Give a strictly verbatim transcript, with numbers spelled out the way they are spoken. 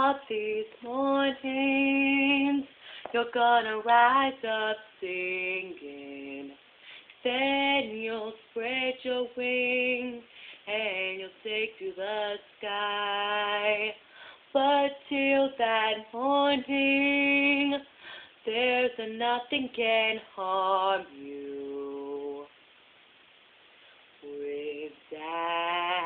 of these mornings, you're gonna rise up singing. Then you'll spread your wings and you'll take to the sky. But till that morning, there's a nothing can harm you. With that